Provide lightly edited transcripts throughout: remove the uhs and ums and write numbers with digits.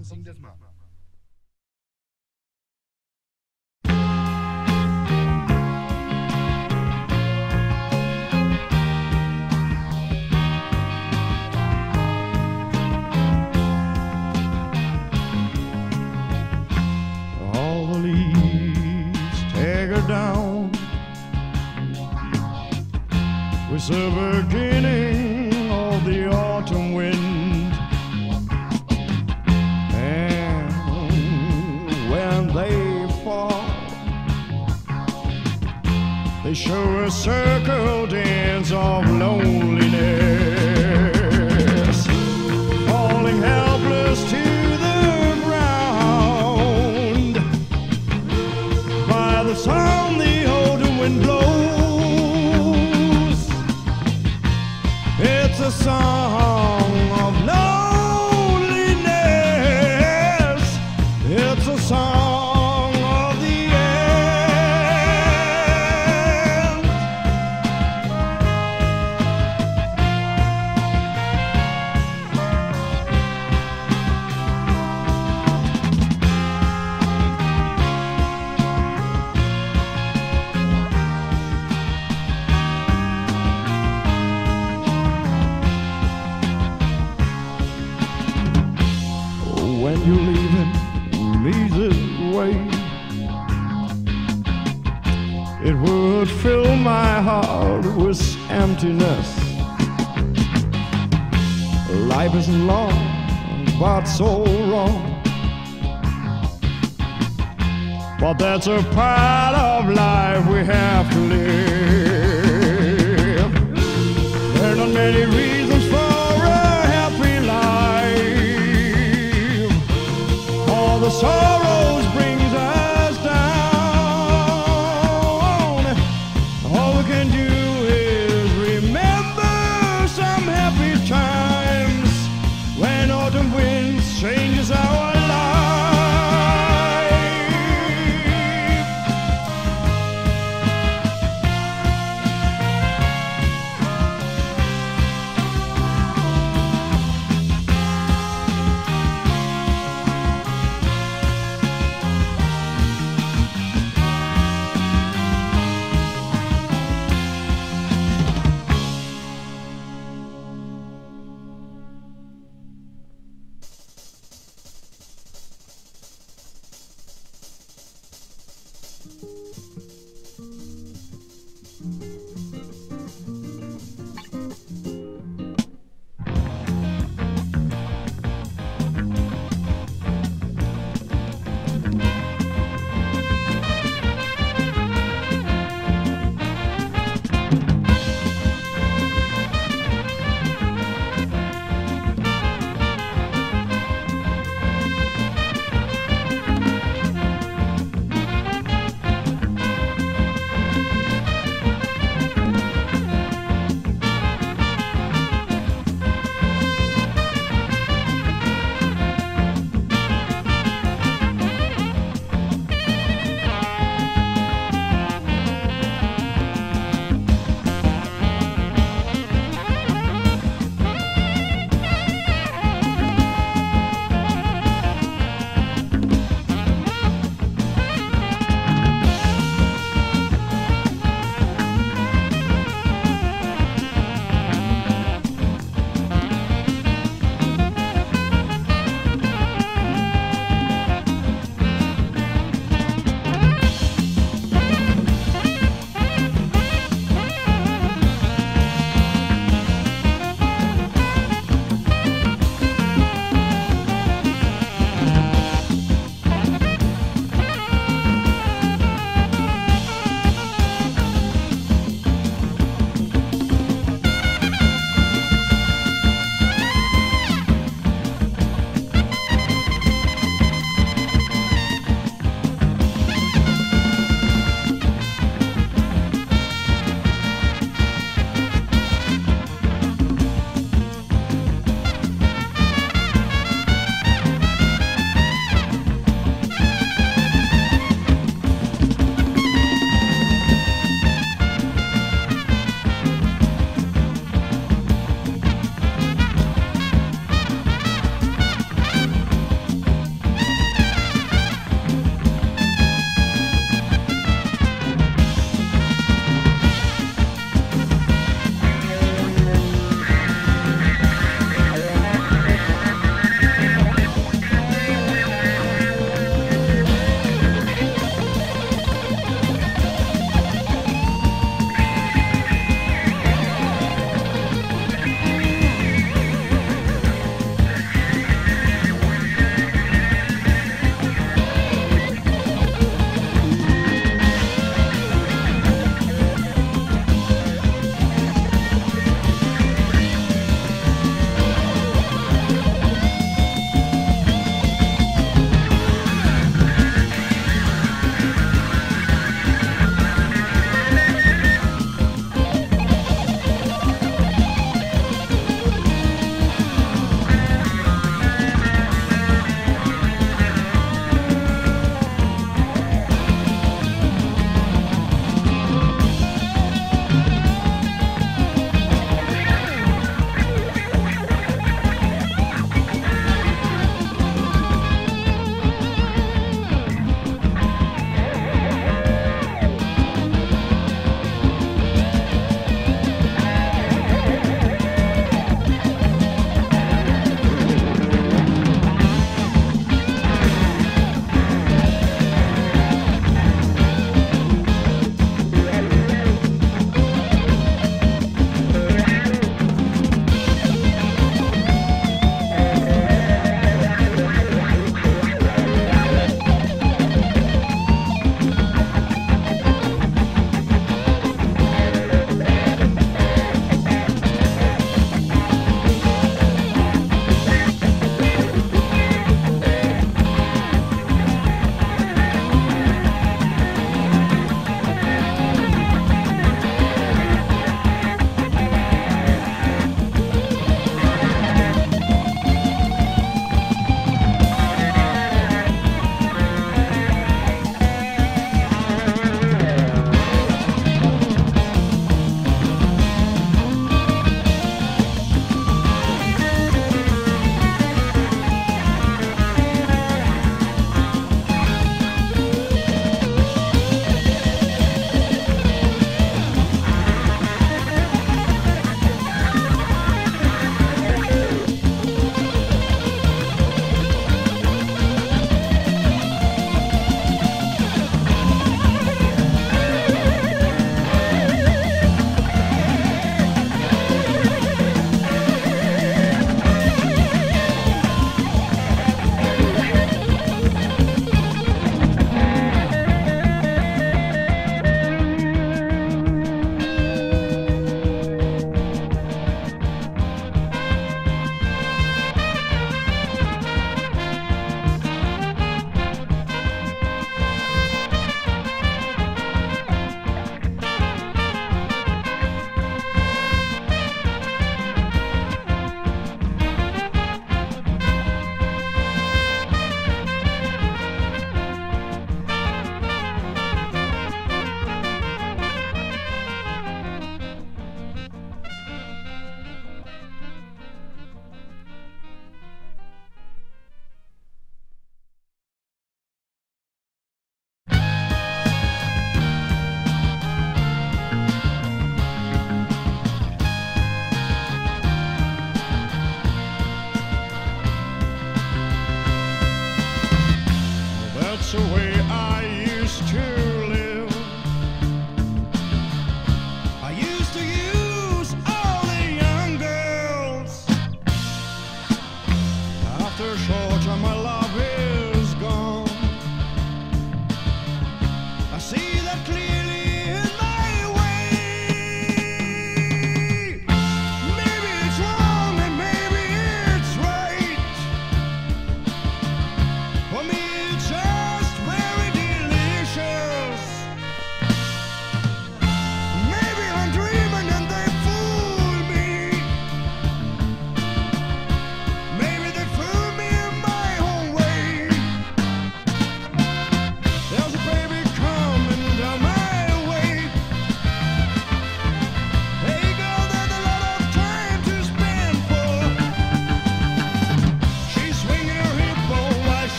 Komm, sing das mal. All the leaves stagger down with the beginning of the autumn wind, and when they fall, they show a circle dance of loneliness, falling helpless to the ground by the sound the autumn wind blows. It's a song of loneliness. It's a song of the end. When you're leaving me this way, it would fill my heart with emptiness. Life isn't long, but so wrong. But that's a part of life we have to live. There are not many reasons for a happy life. All the sorrows brings us down. All we can do is remember some happy times when autumn winds changes our life.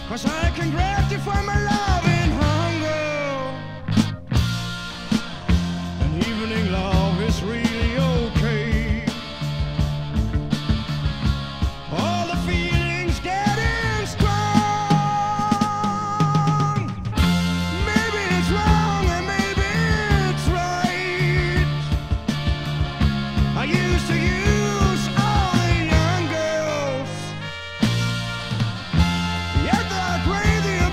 'cause I can gratify my love and hunger. And evening love is really okay. All the feelings getting strong. Maybe it's wrong and maybe it's right. I used to use all the young girls, yet they're crazy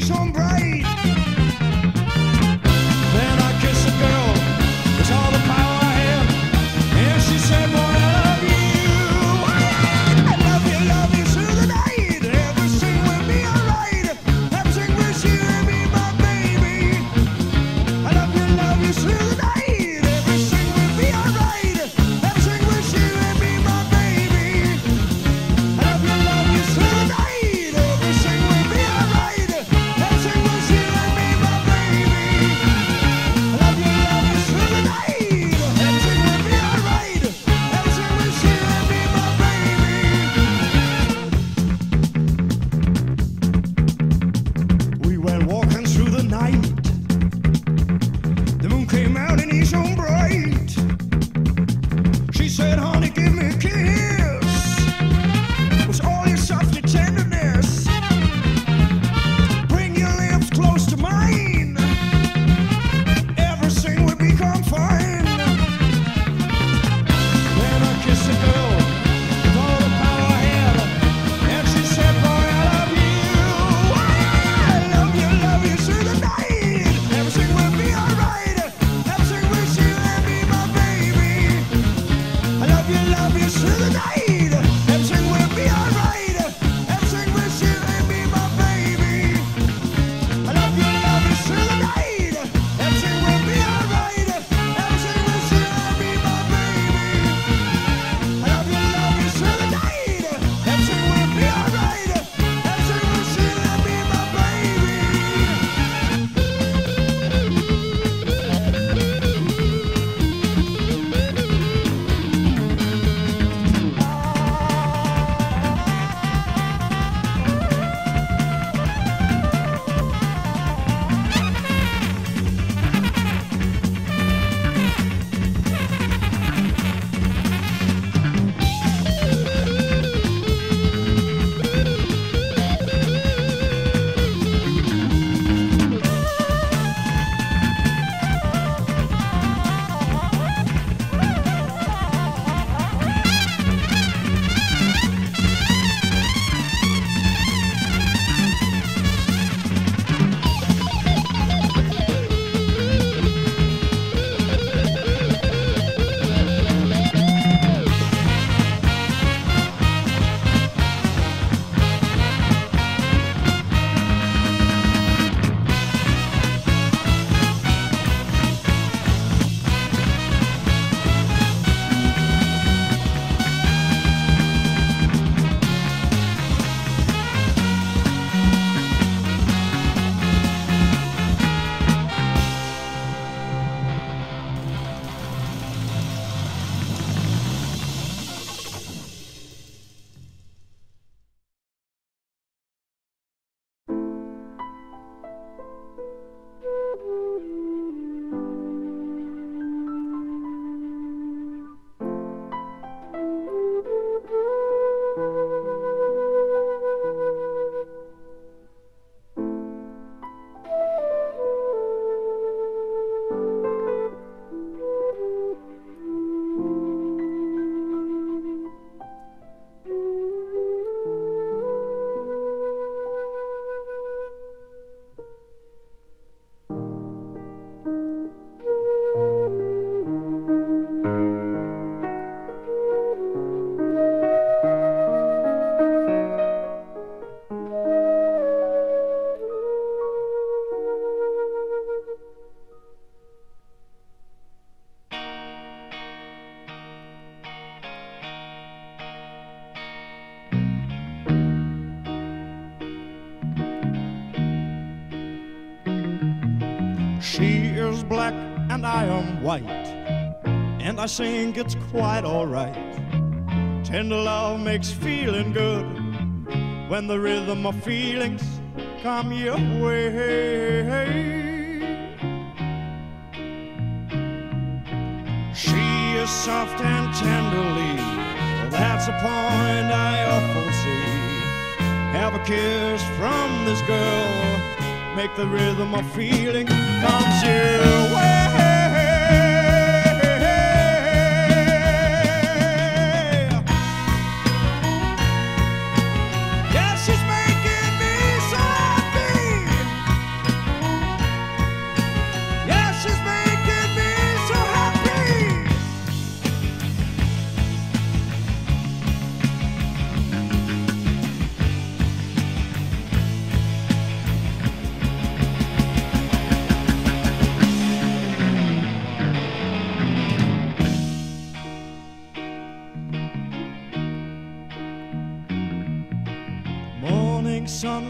shone bright. Then I kissed a girl with all the power I had, and she said, boy, I love you. I love you through the night. Everything will be alright. Everything with you and me, my baby. I love you through the night. Everything will be alright. Everything with you and me, my baby. I love you through the night. Everything will be alright. Everything with you and me, my baby. I love you through the night. Everything will be alright. Everything with you and me, my baby. We went walking through the night. The moon came out and he shone bright. She said, honey, give me a kiss with all your soft tenderness. Bring your lips close to mine. Everything will become fine. Then I kissed the girl with all the power I had, and she said, boy, I love you. I love you through the night. Everything will be alright. Everything with you and me, my baby. I love you through the night. Everything will be alright. Everything with you and me, my baby. I love you through the night. Everything will be alright. Everything with you and me, my baby. I love you through the night. Everything will be alright. Everything with you and me, my baby. She is black and I am white, and I think it's quite alright. Tender love makes feeling good when the rhythm of feelings come your way. She is soft and tenderly, that's a point I often see. Have a kiss from this girl, make the rhythm of feeling comes your way. Yeah, she's making me so happy.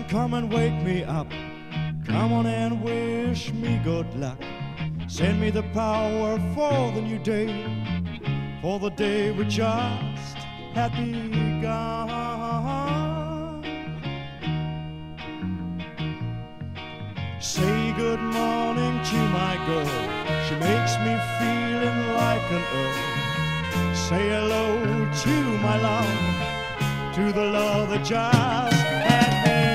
come and wake me up. Come on and wish me good luck. Send me the power for the new day, for the day we just had begun. Say good morning to my girl. She makes me feeling like an earl. Say hello to my love, to the love that just had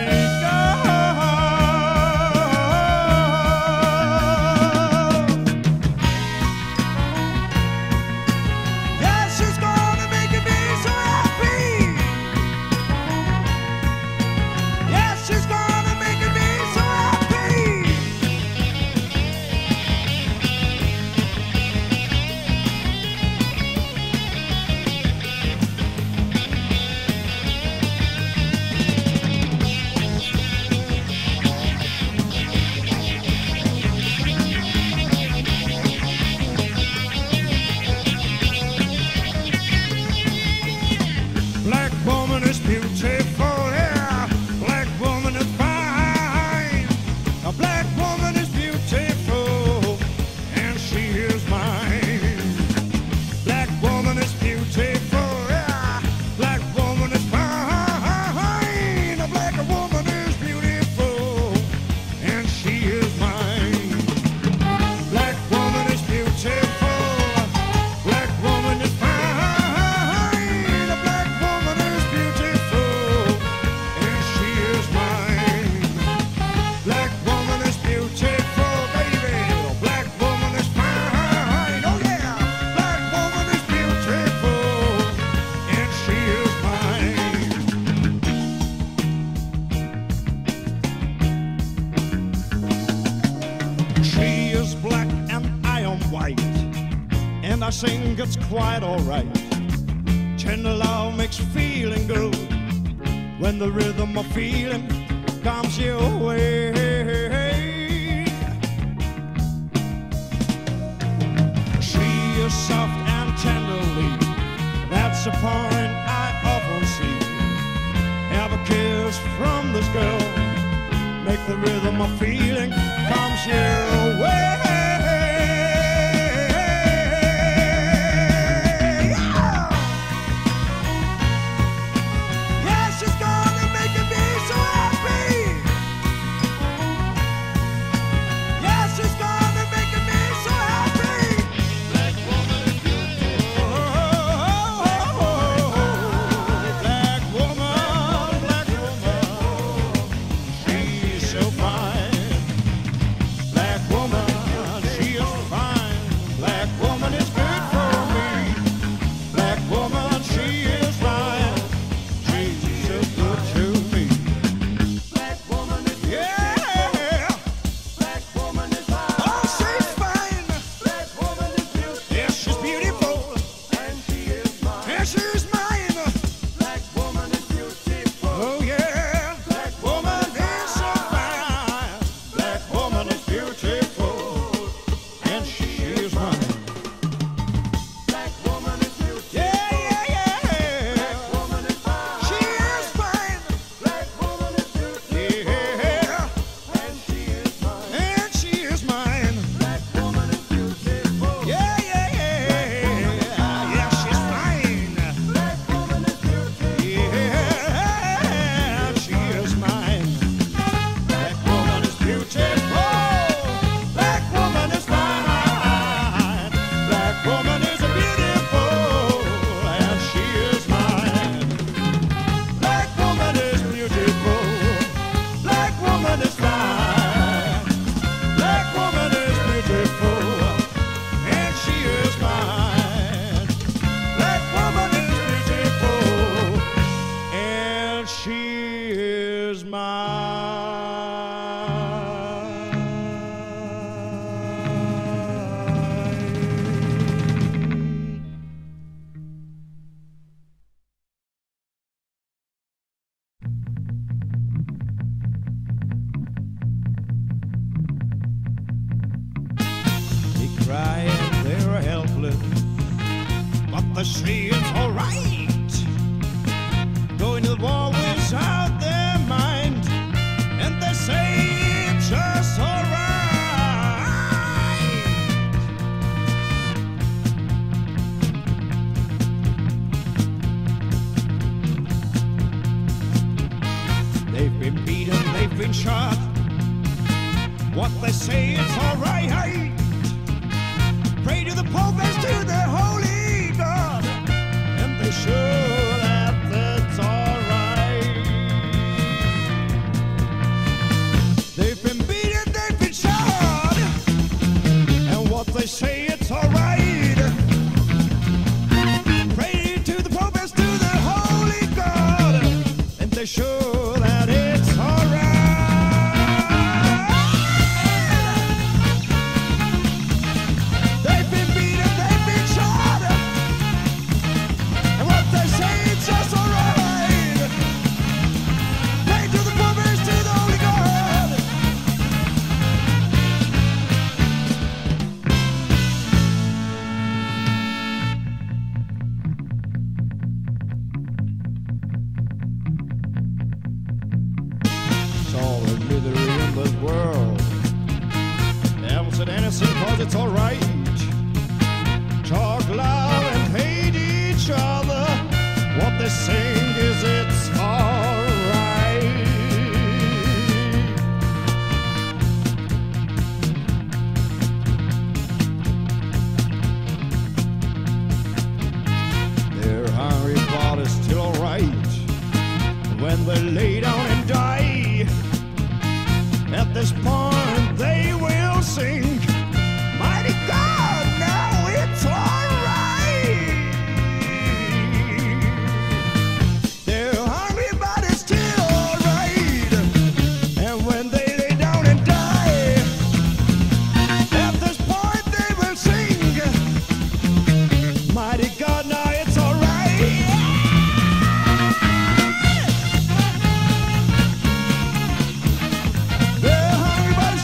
I sing, it's quite alright. Tender love makes feeling good when the rhythm of feeling comes your way. She is soft and tenderly, that's a point I often see. Have a kiss from this girl, make the rhythm of feeling comes your way. They say it's alright, going to the war without their mind. shot. What they say, it's alright. Pray to the Pope as to the Holy God, and they sure that it's alright. They've been beaten, they've been shot, and what they say, it's alright. Pray to the Pope as to the Holy God, and they sure that it's alright. They've been beaten, they've been shot, and what they say, it's just alright. Pray to the Pope as to the Holy God. It's all the misery in this world. Devils and innocent, cause it's alright. Talk loud and hate each other. What they sing is it's alright. They're hungry, but it's still alright. When they lay down and die, at this point they will sing, mighty God, now it's alright. They're hungry, but it's still alright. And when they lay down and die, at this point they will sing, mighty God, now it's alright. They're hungry, but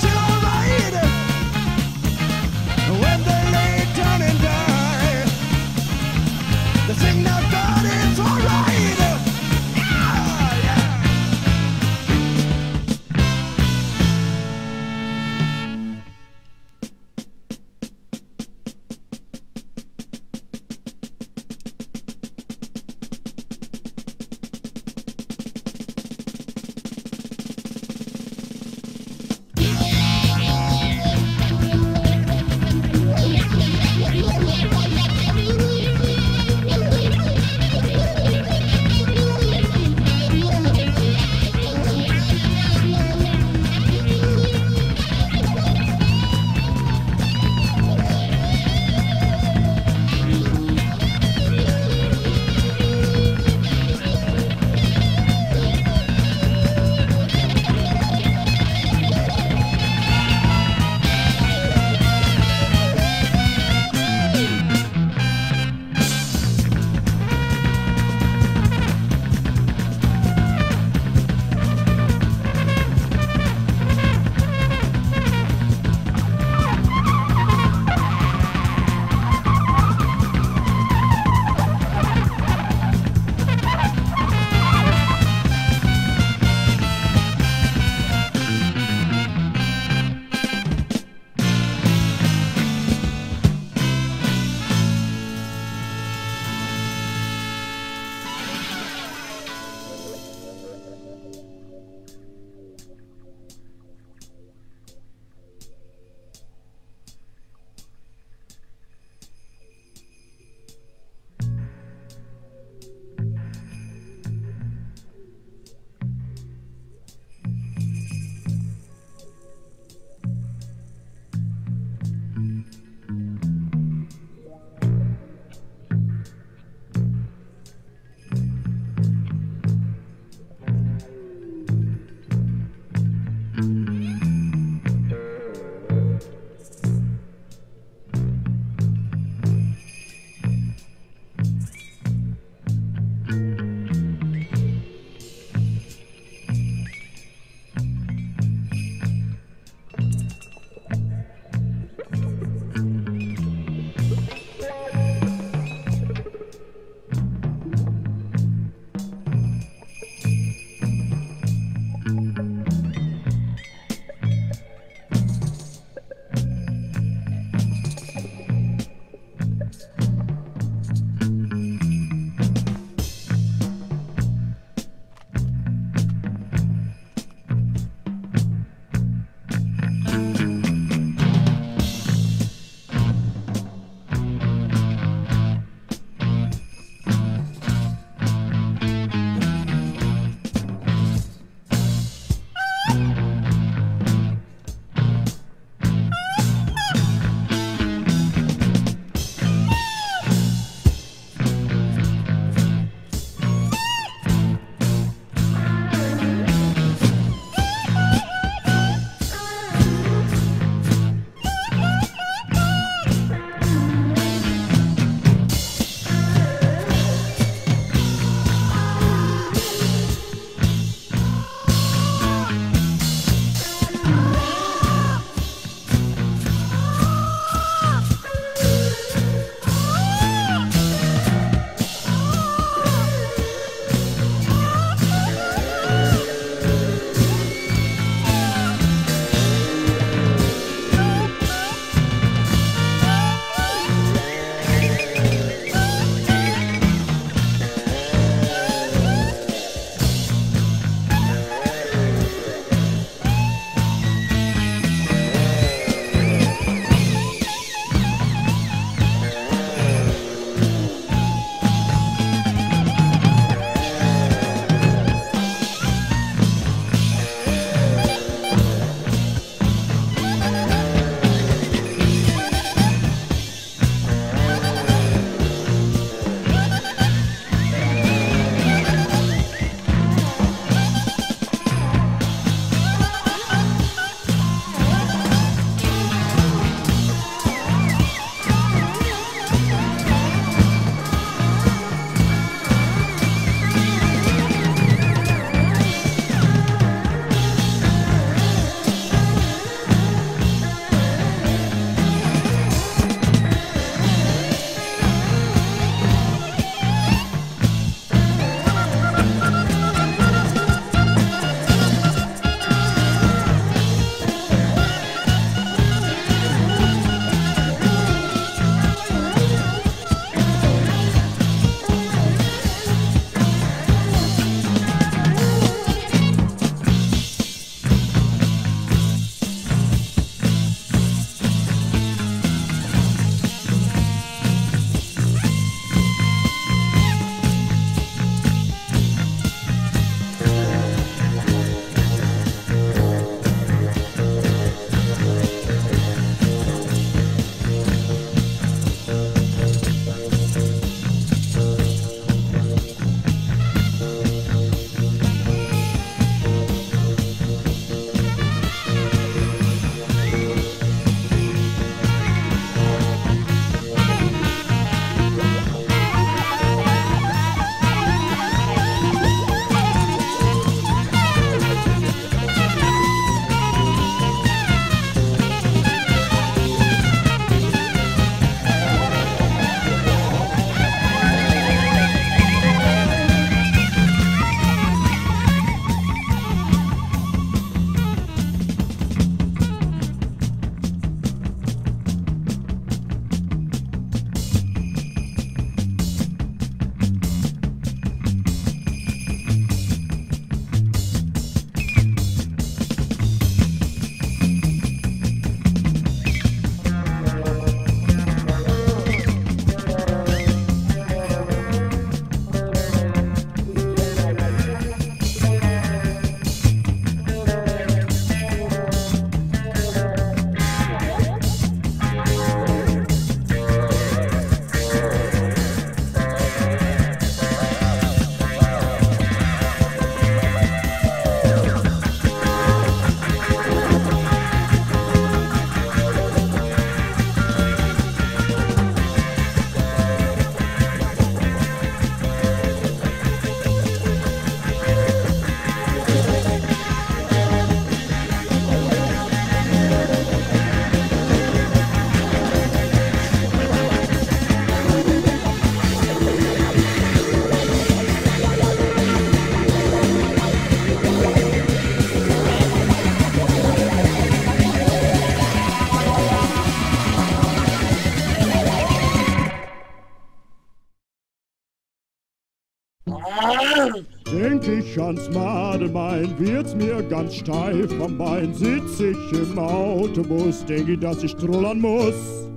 Denk ich ans Madelmein, wird's mir ganz steif am Bein. Sitz ich im Autobus, denk ich, dass ich trullern muss.